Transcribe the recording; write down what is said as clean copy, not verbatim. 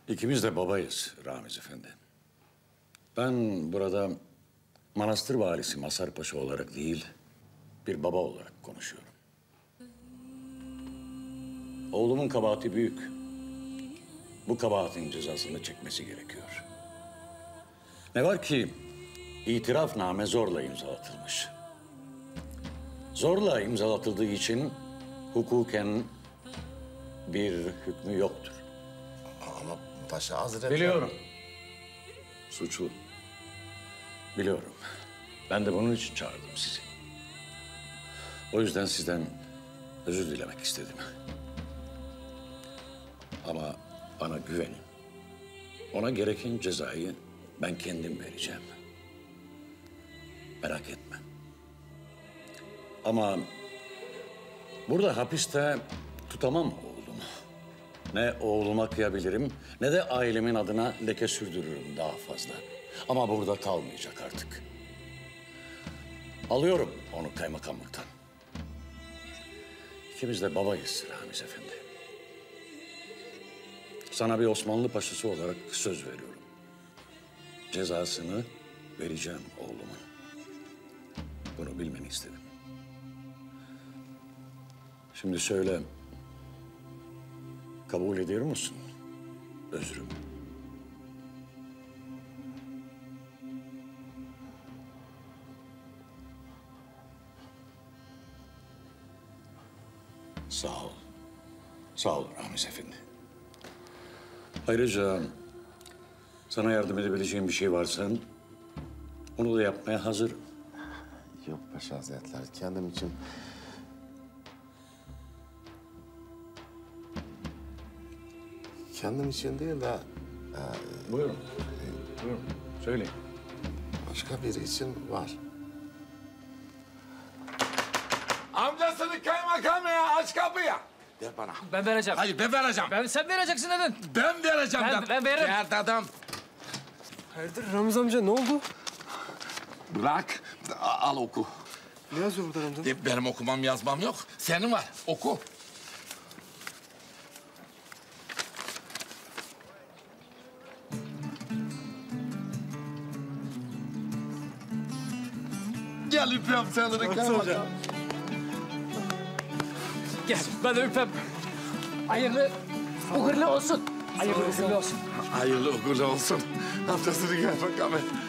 İkimiz de babayız Ramiz Efendi. Ben burada manastır valisi Mazhar Paşa olarak değil, bir baba olarak konuşuyorum. Oğlumun kabahati büyük. Bu kabahatin cezasını çekmesi gerekiyor. Ne var ki itirafname zorla imzalatılmış. Zorla imzalatıldığı için hukuken bir hükmü yoktur. Ama Paşa Hazretleri... Biliyorum. Suçlu. Biliyorum. Ben de bunun için çağırdım sizi. O yüzden sizden özür dilemek istedim. Ama bana güvenin. Ona gereken cezayı ben kendim vereceğim. Merak etme. Ama burada hapiste tutamam oğlumu. Ne oğluma kıyabilirim ne de ailemin adına leke sürdürürüm daha fazla. Ama burada kalmayacak artık. Alıyorum onu kaymakamlıktan. İkimiz de babayız Ramiz Efendi. Sana bir Osmanlı paşası olarak söz veriyorum. Cezasını vereceğim oğlumun. Bunu bilmeni istedim. Şimdi söyle, kabul ediyor musun özrümü? Sağ ol. Sağ ol Ramiz Efendi. Ayrıca sana yardım edebileceğim bir şey varsa onu da yapmaya hazırım. Yok Paşa Hazretleri, kendim için... Kendim için değil de... Buyurun. Buyurun. Söyleyin. başka biri için var. Amcasının kaymakamı ya, aç kapıyı. Ver bana. Ben vereceğim. Hayır, ben vereceğim. Sen vereceksin dedin. Ben vereceğim. Ben veririm. Nerede adam? Hayırdır Ramiz amca, ne oldu? Bırak, al oku. Ne yazıyor burada Ramiz amca? Benim okumam yazmam yok. Senin var, oku. Gel öpeyim seni kaymakam. Gel ben de öpeyim. Hayırlı uğurlu olsun. Hayırlı uğurlu olsun. Hayırlı uğurlu olsun. Amcasının kaymakamı.